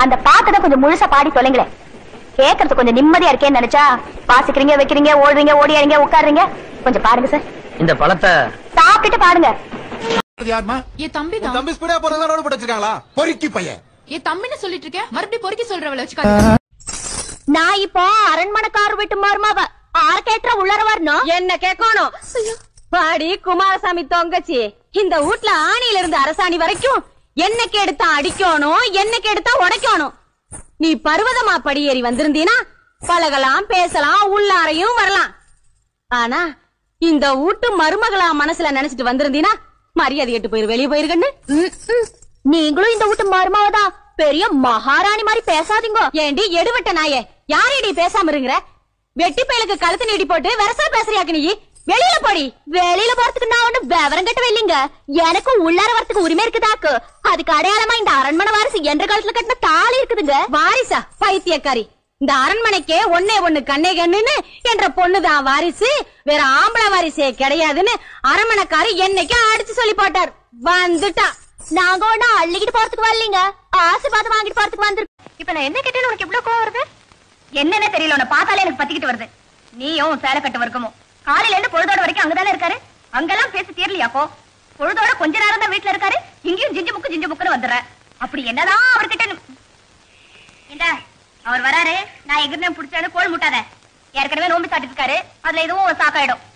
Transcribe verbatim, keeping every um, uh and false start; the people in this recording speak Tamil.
அந்த பாட்டை கொஞ்சம் முழுசா பாடி தொலைங்களேன். கேட்கறது கொஞ்சம் நிம்மதியா இருக்கேன்னு நினைச்சா வாசிக்கிறீங்க, வைக்கிறீங்க, ஓடுறீங்க, ஓடியாறீங்க, உட்காருறீங்க. கொஞ்சம் பாருங்க சார். இந்த பழத்தை சாப்பிட்டுட்டு பாருங்க. யாருமா? என் தம்பி தான். தம்பி ஸ்பீடா போறதா ரோடு போட்டு வச்சிருக்காங்களா? பொறுக்கி பையன். என் தம்பின்னு சொல்லிட்டு இருக்கேன், மறுபடியும் பொறுக்கி சொல்றவள வச்சுக்காத. நான் இப்போ அரண்மனைக்கார வீட்டு மருமவ. ஆர்கெஸ்ட்ரா உள்ளர வரணும். என்ன கேட்கணும்? பாடி குமாரசாமி தொங்கச்சி, இந்த வீட்ல ஆணியில இருந்து அரசாணி வரைக்கும் என்னைக்கு எடுத்தா அடிக்கணும், என்னைக்கு எடுத்தா உடைக்கணும். நீ பர்வதமா படியேறி வந்திருந்தீனா பழகலாம், பேசலாம், உள்ளாரையும் வரலாம். ஆனா இந்த வீட்டு மருமகளா மனசுல நினைச்சிட்டு வந்திருந்தீனா மரியாதை எட்டு போயிரு, வெளியே போயிருக்கன்னு. நீங்களும் இந்த வீட்டு மருமவதான். பெரிய மகாராணி மாதிரி பேசாதீங்க. ஏண்டி எடுவட்ட நாயே, யாரடி பேசாம இருங்கிற? வெட்டி பயலுக்கு கழுத்து நீடி போட்டு வெரசா பேசுறியாக்கு நீ. வெளியில போடி. வெளியில போறதுக்கு நான் ஒண்ணு விவரம் கட்டவே இல்லைங்க. எனக்கு உள்ளார வரத்துக்கு உரிமை இருக்குதாக்கு. அதுக்கு அடையாளமா இந்த அரண்மனை வாரிசு என்ற காலத்துல கட்டின தாலி இருக்குதுங்க. வாரிசா? பைத்தியக்காரி. இந்த அரண்மனைக்கே ஒன்னே ஒண்ணு கண்ணே கண்ணுன்னு என்ற பொண்ணுதான் வாரிசு, வேற ஆம்பளை வாரிசே கிடையாதுன்னு அரண்மனைக்காரி என்னைக்கு அடிச்சு சொல்லி போட்டார். வந்துட்டா. நாங்க ஒண்ணு அள்ளிக்கிட்டு போறதுக்கு வரலீங்க, ஆசீர்வாதம் வாங்கிட்டு போறதுக்கு வந்து. இப்ப நான் என்ன கேட்டேன்னு உனக்கு இவ்வளவு கோவம் வருது? என்னன்னு தெரியல, உன்னை பார்த்தாலே எனக்கு பத்திக்கிட்டு வருது. நீயும் சேலை கட்டு வர்க்கமோ காலையில இருந்து பொழுதோட வரைக்கும் அங்கதானே இருக்காரு. அங்கெல்லாம் பேசி தீரலையாப்போ? பொழுதோட கொஞ்ச நேரம் தான் வீட்டுல இருக்காரு, இங்கேயும் ஜிஞ்சு முக்கு ஜிஞ்சு முக்குன்னு வந்துடுற. அப்படி என்னதான் அவர்கிட்ட? ஏண்டா அவர் வராரு, நான் எகிர்னே புடிச்சாரு கோல் முட்டாத. ஏற்கனவே நோம்பி சாட்டிட்டு இருக்காரு, அதுல எதுவும் சாக்காயிடும்.